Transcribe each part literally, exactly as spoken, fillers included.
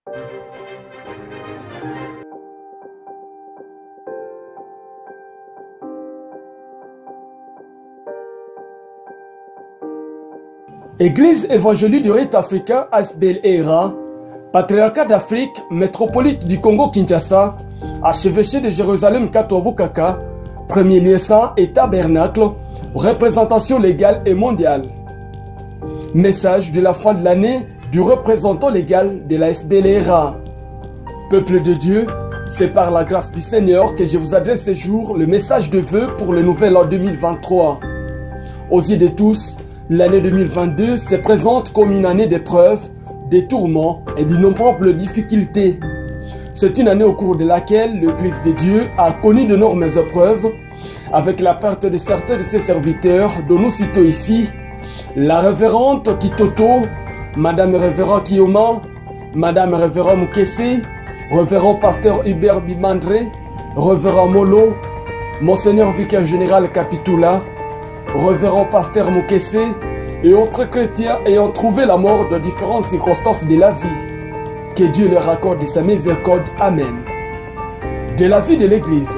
Église évangélique du Rite africain A S B L E R A, Patriarcat d'Afrique, métropolite du Congo-Kinshasa, archevêché de Jérusalem Katwa-Bukaka, premier lieu saint et tabernacle, représentation légale et mondiale. Message de la fin de l'année du représentant légal de la A S B L E R A. Peuple de Dieu, c'est par la grâce du Seigneur que je vous adresse ce jour le message de vœux pour le nouvel an deux mille vingt-trois. Aux yeux de tous, l'année deux mille vingt-deux se présente comme une année d'épreuves, de tourments et d'innombrables difficultés. C'est une année au cours de laquelle l'Église de Dieu a connu d'énormes épreuves, avec la perte de certains de ses serviteurs, dont nous citons ici la révérende Kitoto, Madame Révérend Kioma, Madame Révérend Mukese, Révérend Pasteur Hubert Bimandre, Révérend Molo, Monseigneur Vicaire Général Capitula, Révérend Pasteur Mukese et autres chrétiens ayant trouvé la mort dans différentes circonstances de la vie. Que Dieu leur accorde sa miséricorde. Amen. De la vie de l'Église.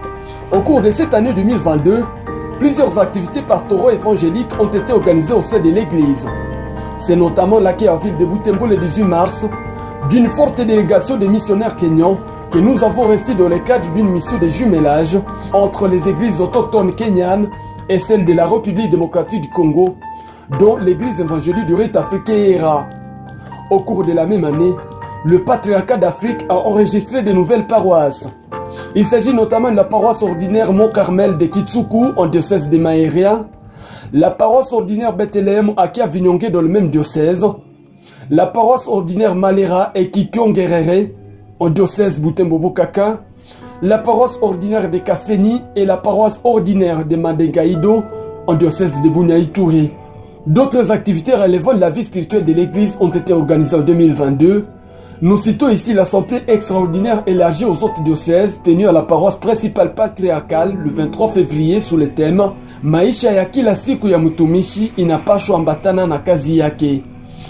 Au cours de cette année deux mille vingt-deux, plusieurs activités pastorales évangéliques ont été organisées au sein de l'Église. C'est notamment l'accueil en ville de Butembo le dix-huit mars d'une forte délégation de missionnaires kenyans que nous avons reçus dans le cadre d'une mission de jumelage entre les églises autochtones kenyanes et celle de la République démocratique du Congo, dont l'église évangélique du Rite africain E R A. Au cours de la même année, le Patriarcat d'Afrique a enregistré de nouvelles paroisses. Il s'agit notamment de la paroisse ordinaire Mont-Carmel de Kitsuku en diocèse de Maéria, la paroisse ordinaire Bethléem à Kiavinyonge dans le même diocèse, la paroisse ordinaire Malera et Kikyongerere en diocèse Butembo-Bukaka, la paroisse ordinaire de Kasseni et la paroisse ordinaire de Mandengaïdo en diocèse de Bunia-Ituri. D'autres activités relevant de la vie spirituelle de l'Église ont été organisées en deux mille vingt-deux. Nous citons ici l'assemblée extraordinaire élargie aux autres diocèses tenue à la paroisse principale patriarcale le vingt-trois février sous le thème Maisha ya kila siku ya mtumishi inapaswa ambatana na kazi yake.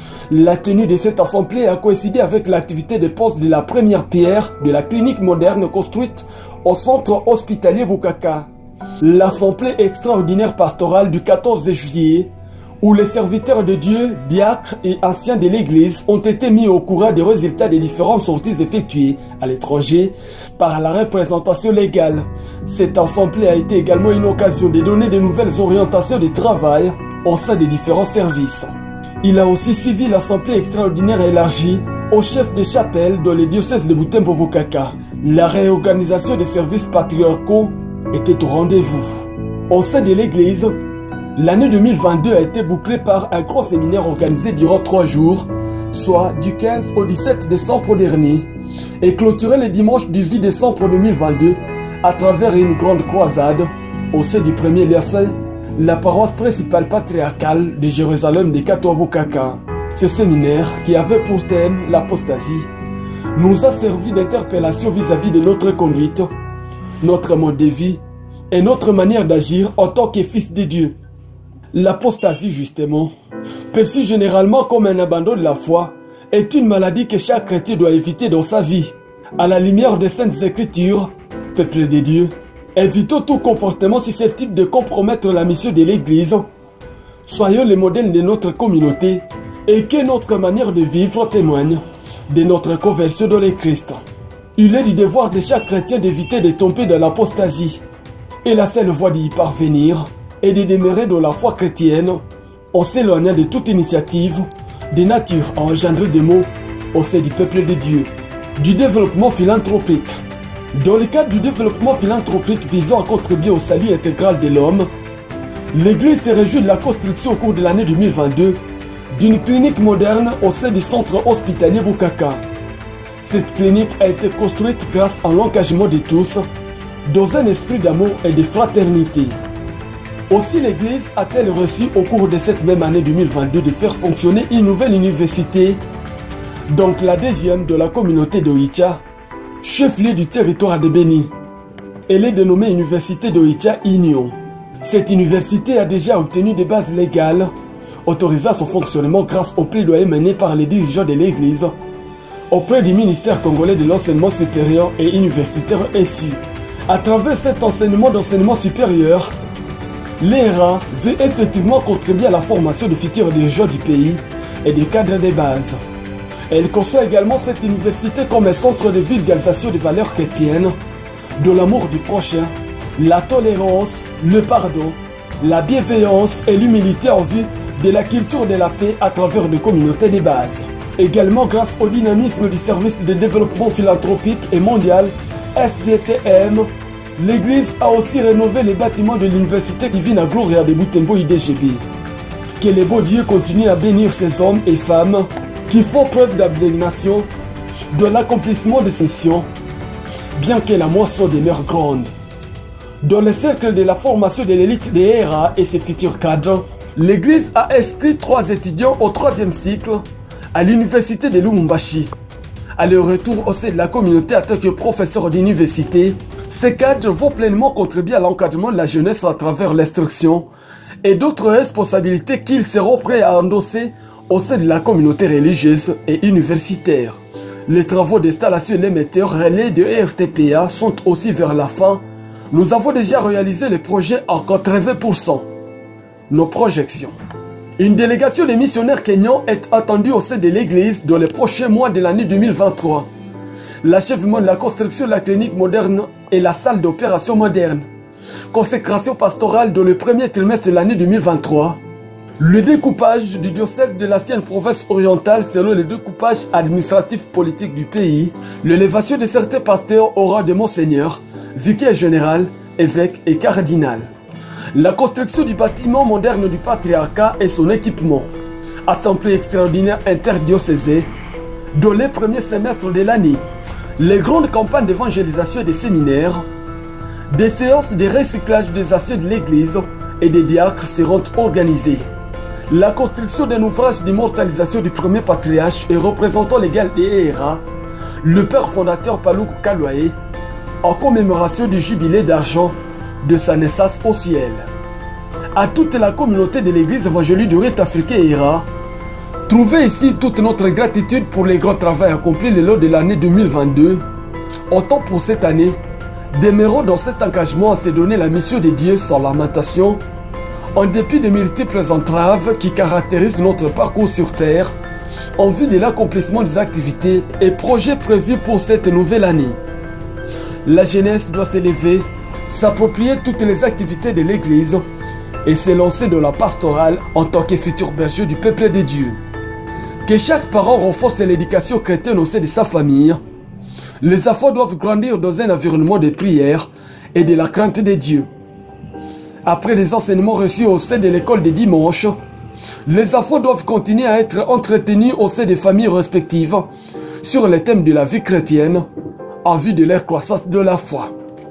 La tenue de cette assemblée a coïncidé avec l'activité de pose de la première pierre de la clinique moderne construite au centre hospitalier Bukaka. L'assemblée extraordinaire pastorale du quatorze juillet, où les serviteurs de Dieu, diacres et anciens de l'Église ont été mis au courant des résultats des différentes sorties effectuées à l'étranger par la représentation légale. Cette assemblée a été également une occasion de donner de nouvelles orientations de travail au sein des différents services. Il a aussi suivi l'assemblée extraordinaire élargie au chef de chapelle dans les diocèses de Butembo-Bukaka. La réorganisation des services patriarcaux était au rendez-vous. Au sein de l'Église, l'année deux mille vingt-deux a été bouclée par un grand séminaire organisé durant trois jours, soit du quinze au dix-sept décembre dernier, et clôturé le dimanche dix-huit décembre deux mille vingt-deux à travers une grande croisade au sein du premier lieu saint, la paroisse principale patriarcale de Jérusalem de Katwa-Bukaka. Ce séminaire, qui avait pour thème l'apostasie, nous a servi d'interpellation vis-à-vis de notre conduite, notre mode de vie et notre manière d'agir en tant que fils de Dieu. L'apostasie, justement, perçue généralement comme un abandon de la foi, est une maladie que chaque chrétien doit éviter dans sa vie. À la lumière des Saintes Écritures, peuple de Dieu, évitons tout comportement susceptible de compromettre la mission de l'Église. Soyons les modèles de notre communauté et que notre manière de vivre témoigne de notre conversion dans le Christ. Il est du devoir de chaque chrétien d'éviter de tomber dans l'apostasie. Et la seule voie d'y parvenir est de demeurer dans la foi chrétienne en s'éloignant de toute initiative de nature à engendrer des maux au sein du peuple de Dieu. Du développement philanthropique. Dans le cadre du développement philanthropique visant à contribuer au salut intégral de l'homme, l'Église se réjouit de la construction au cours de l'année deux mille vingt-deux d'une clinique moderne au sein du centre hospitalier Bukaka. Cette clinique a été construite grâce à l'engagement de tous dans un esprit d'amour et de fraternité. Aussi l'Église a-t-elle reçu au cours de cette même année deux mille vingt-deux de faire fonctionner une nouvelle université, donc la deuxième de la communauté d'Oicha, chef-lieu du territoire de Béni. Elle est dénommée Université d'Oicha Union. Cette université a déjà obtenu des bases légales, autorisant son fonctionnement grâce au plaidoyer mené par les dirigeants de l'Église, auprès du ministère congolais de l'enseignement supérieur et universitaire S U. À travers cet enseignement d'enseignement supérieur, l'E R A veut effectivement contribuer à la formation de futurs dirigeants du pays et des cadres de base. Elle conçoit également cette université comme un centre de vulgarisation des valeurs chrétiennes, de l'amour du prochain, la tolérance, le pardon, la bienveillance et l'humilité en vue de la culture de la paix à travers les communautés de base. Également grâce au dynamisme du service de développement philanthropique et mondial S D T M, l'Église a aussi rénové les bâtiments de l'Université Divina Gloria de Butembo I D G B. Que le beau Dieu continue à bénir ces hommes et femmes qui font preuve d'abnégation de l'accomplissement de ces missions, bien que la moisson demeure grande. Dans le cercle de la formation de l'élite des R A et ses futurs cadres, l'Église a inscrit trois étudiants au troisième cycle à l'Université de Lubumbashi. À leur retour au sein de la communauté en tant que professeurs d'université, ces cadres vont pleinement contribuer à l'encadrement de la jeunesse à travers l'instruction et d'autres responsabilités qu'ils seront prêts à endosser au sein de la communauté religieuse et universitaire. Les travaux d'installation d'émetteurs relais de R T P A sont aussi vers la fin. Nous avons déjà réalisé les projets en quatre-vingts pour cent. Nos projections. Une délégation de missionnaires kenyans est attendue au sein de l'Église dans les prochains mois de l'année deux mille vingt-trois. L'achèvement de la construction de la clinique moderne et la salle d'opération moderne. Consécration pastorale dans le premier trimestre de l'année deux mille vingt-trois. Le découpage du diocèse de l'ancienne province orientale selon le découpage administratif politique du pays. L'élévation de certains pasteurs au rang de monseigneur, vicaire général, évêque et cardinal. La construction du bâtiment moderne du patriarcat et son équipement. Assemblée extraordinaire interdiocésaine dans les premiers semestres de l'année. Les grandes campagnes d'évangélisation et des séminaires. Des séances de recyclage des aciers de l'église et des diacres seront organisées. La construction d'un ouvrage d'immortalisation du premier patriarche et représentant légal des R A, le père fondateur Paluku Kalwae, en commémoration du jubilé d'argent de sa naissance au ciel. À toute la communauté de l'église évangélique du rite africain R A, trouvez ici toute notre gratitude pour les grands travaux accomplis le long de l'année deux mille vingt-deux. Autant pour cette année, demeurons dans cet engagement à se donner la mission de Dieu sans lamentation, en dépit des multiples entraves qui caractérisent notre parcours sur terre, en vue de l'accomplissement des activités et projets prévus pour cette nouvelle année. La jeunesse doit s'élever, s'approprier toutes les activités de l'Église et se lancer dans la pastorale en tant que futur berger du peuple de Dieu. Que chaque parent renforce l'éducation chrétienne au sein de sa famille. Les enfants doivent grandir dans un environnement de prière et de la crainte de Dieu. Après les enseignements reçus au sein de l'école de dimanche, les enfants doivent continuer à être entretenus au sein des familles respectives sur les thèmes de la vie chrétienne en vue de leur croissance de la foi.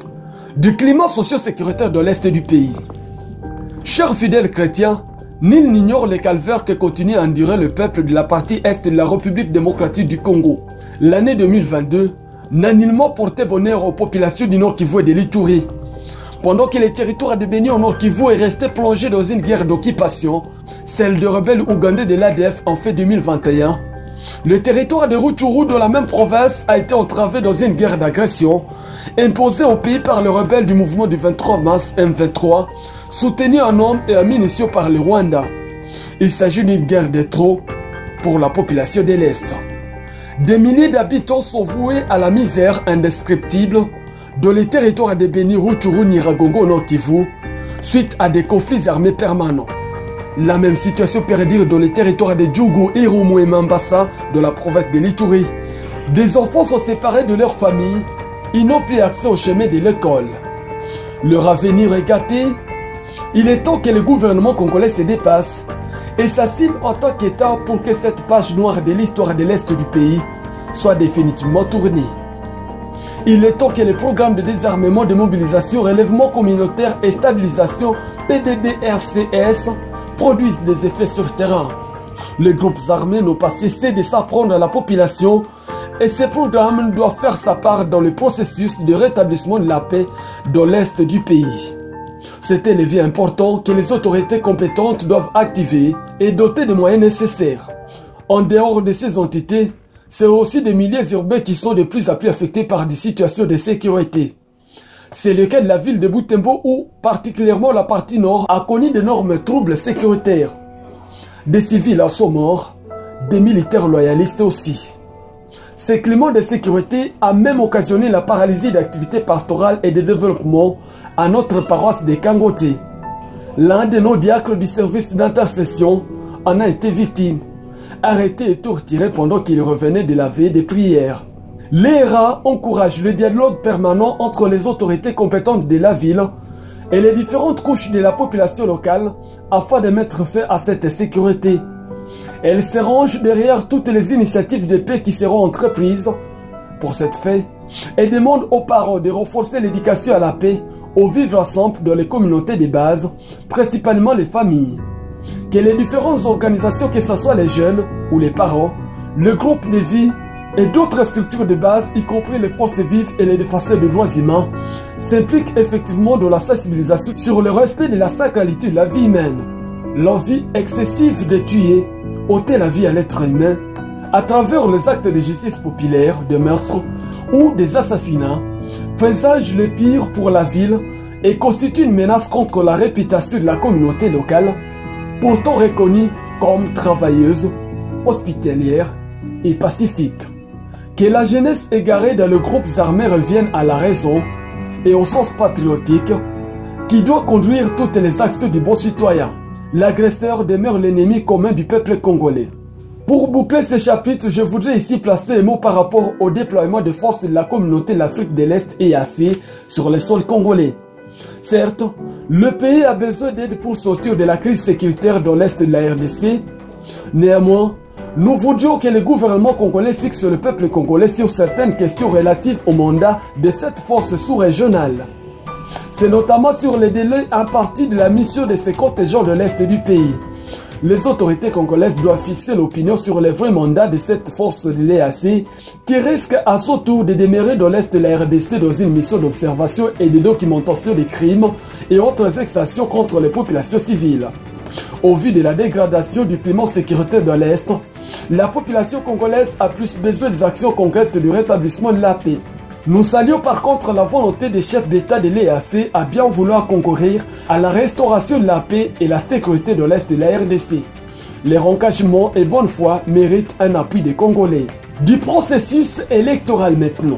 Du climat socio-sécuritaire de l'Est du pays. Chers fidèles chrétiens, nul n'ignore les calvaires que continue à endurer le peuple de la partie Est de la République démocratique du Congo. L'année deux mille vingt-deux n'a nullement porté bonheur aux populations du Nord Kivu et de l'Ituri. Pendant que le territoire de Béni au Nord Kivu est resté plongé dans une guerre d'occupation, celle de rebelles ougandais de l'A D F en fait deux mille vingt et un, le territoire de Rutshuru dans la même province a été entravé dans une guerre d'agression imposée au pays par les rebelles du mouvement du vingt-trois mars M vingt-trois, soutenu en hommes et en munitions par le Rwanda. Il s'agit d'une guerre de trop pour la population de l'Est. Des milliers d'habitants sont voués à la misère indescriptible dans les territoires de Béni, Rutshuru, Nyiragongo, Nord Kivu, suite à des conflits armés permanents. La même situation perdure dans les territoires de Djougou, Irumu et Mambasa de la province de l'Ituri. Des enfants sont séparés de leur famille, ils n'ont plus accès au chemin de l'école. Leur avenir est gâté. Il est temps que le gouvernement congolais se dépasse et s'assume en tant qu'État pour que cette page noire de l'histoire de l'Est du pays soit définitivement tournée. Il est temps que les programmes de désarmement, de mobilisation, relèvement communautaire et stabilisation P D D R C S produisent des effets sur terrain. Les groupes armés n'ont pas cessé de s'apprendre à la population et ces programmes doivent faire sa part dans le processus de rétablissement de la paix dans l'Est du pays. C'est un levier important que les autorités compétentes doivent activer et doter de moyens nécessaires. En dehors de ces entités, c'est aussi des milieux urbains qui sont de plus en plus affectés par des situations de sécurité. C'est le cas de la ville de Butembo où, particulièrement la partie nord, a connu d'énormes troubles sécuritaires. Des civils en sont morts, des militaires loyalistes aussi. Ce climat de sécurité a même occasionné la paralysie d'activités pastorales et de développement à notre paroisse de Kangote. L'un de nos diacres du service d'intercession en a été victime, arrêté et torturé pendant qu'il revenait de la veille des prières. L'E R A encourage le dialogue permanent entre les autorités compétentes de la ville et les différentes couches de la population locale afin de mettre fin à cette sécurité. Elle se range derrière toutes les initiatives de paix qui seront entreprises. Pour cette fin, elle demande aux parents de renforcer l'éducation à la paix, au vivre ensemble dans les communautés de base, principalement les familles. Que les différentes organisations, que ce soit les jeunes ou les parents, le groupe de vie et d'autres structures de base, y compris les forces vives et les défenseurs des droits humains, s'impliquent effectivement dans la sensibilisation sur le respect de la sacralité de la vie humaine. L'envie excessive de tuer, ôter la vie à l'être humain, à travers les actes de justice populaire, de meurtres ou des assassinats, présage le pire pour la ville et constitue une menace contre la réputation de la communauté locale, pourtant reconnue comme travailleuse, hospitalière et pacifique. Que la jeunesse égarée dans les groupes armés revienne à la raison et au sens patriotique qui doit conduire toutes les actions du bon citoyen. L'agresseur demeure l'ennemi commun du peuple congolais. Pour boucler ce chapitre, je voudrais ici placer un mot par rapport au déploiement de forces de la communauté de l'Afrique de l'Est E A C sur le sol congolais. Certes, le pays a besoin d'aide pour sortir de la crise sécuritaire dans l'Est de la R D C. Néanmoins, nous voudrions que le gouvernement congolais fixe le peuple congolais sur certaines questions relatives au mandat de cette force sous-régionale. C'est notamment sur les délais impartis de la mission de ces contingents de l'Est du pays. Les autorités congolaises doivent fixer l'opinion sur les vrais mandats de cette force de l'E A C qui risque à son tour de demeurer dans l'Est de la R D C dans une mission d'observation et de documentation des crimes et autres exactions contre les populations civiles. Au vu de la dégradation du climat sécuritaire dans l'Est, la population congolaise a plus besoin des actions concrètes du rétablissement de la paix. Nous saluons par contre la volonté des chefs d'État de l'E A C à bien vouloir concourir à la restauration de la paix et la sécurité de l'Est de la R D C. Leur engagement et bonne foi méritent un appui des Congolais. Du processus électoral maintenant.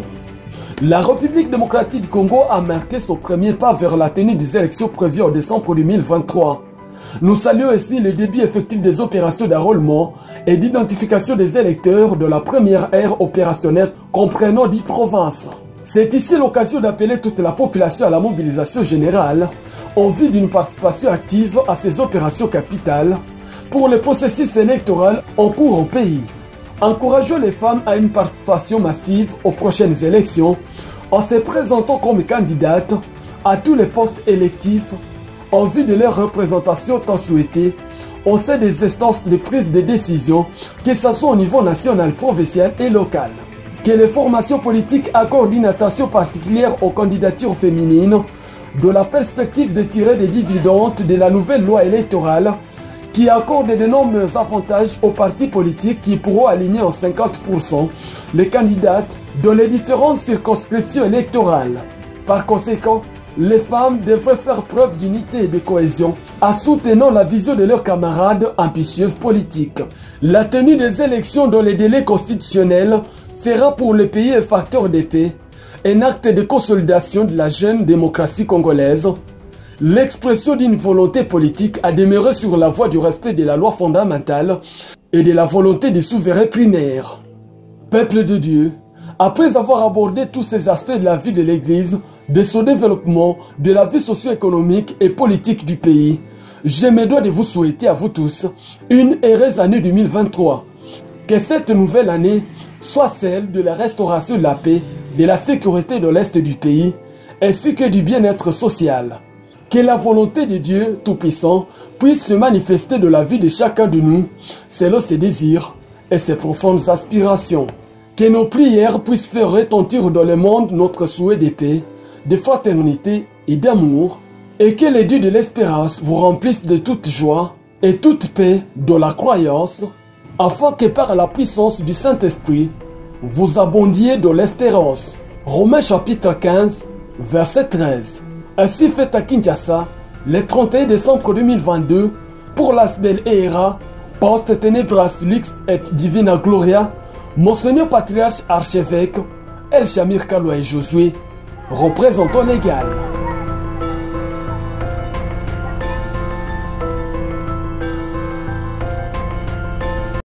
La République démocratique du Congo a marqué son premier pas vers la tenue des élections prévues en décembre deux mille vingt-trois. Nous saluons aussi le début effectif des opérations d'enrôlement et d'identification des électeurs de la première ère opérationnelle comprenant dix provinces. C'est ici l'occasion d'appeler toute la population à la mobilisation générale en vue d'une participation active à ces opérations capitales pour le processus électoral en cours au pays. Encourageons les femmes à une participation massive aux prochaines élections en se présentant comme candidates à tous les postes électifs en vue de leur représentation tant souhaitée au sein des instances de prise de décision, que ce soit au niveau national, provincial et local. Que les formations politiques accordent une attention particulière aux candidatures féminines, de la perspective de tirer des dividendes de la nouvelle loi électorale qui accorde d'énormes avantages aux partis politiques qui pourront aligner en cinquante pour cent les candidates dans les différentes circonscriptions électorales. Par conséquent, les femmes devraient faire preuve d'unité et de cohésion en soutenant la vision de leurs camarades ambitieuses politiques. La tenue des élections dans les délais constitutionnels sera pour le pays un facteur de paix, un acte de consolidation de la jeune démocratie congolaise, l'expression d'une volonté politique à demeurer sur la voie du respect de la loi fondamentale et de la volonté du souverain primaire. Peuple de Dieu, après avoir abordé tous ces aspects de la vie de l'Église, de son développement, de la vie socio-économique et politique du pays, je me dois de vous souhaiter à vous tous une heureuse année deux mille vingt-trois. Que cette nouvelle année soit celle de la restauration de la paix, de la sécurité de l'Est du pays, ainsi que du bien-être social. Que la volonté de Dieu Tout-Puissant puisse se manifester dans la vie de chacun de nous, selon ses désirs et ses profondes aspirations. Que nos prières puissent faire retentir dans le monde notre souhait de paix, de fraternité et d'amour, et que les dieux de l'espérance vous remplissent de toute joie et toute paix dans la croyance, afin que par la puissance du Saint-Esprit, vous abondiez de l'espérance. Romains chapitre quinze, verset treize. Ainsi fait à Kinshasa, le trente et un décembre deux mille vingt-deux, pour l'Asbel Era, post tenebras lux et divina gloria, Monseigneur Patriarche Archevêque, El Shamir Kaloua et Josué, représentant légal.